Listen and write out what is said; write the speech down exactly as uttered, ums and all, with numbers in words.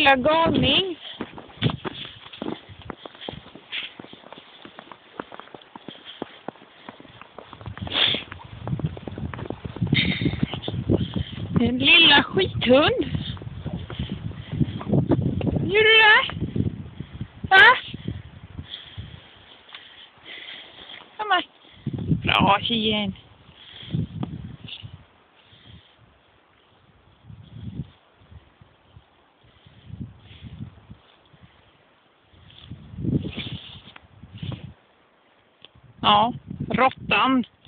lilla galning. En lilla skithund. Gör du det? Va? Kom här. Bra tjejen. Ja, råttan.